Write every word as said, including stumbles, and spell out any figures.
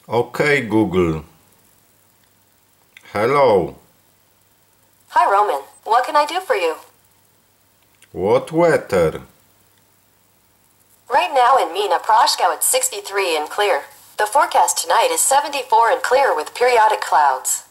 Okay, Google. Hello. Hi, Roman. What can I do for you? What weather? Right now in Mina Proshkow it's sixty-three and clear. The forecast tonight is seventy-four and clear with periodic clouds.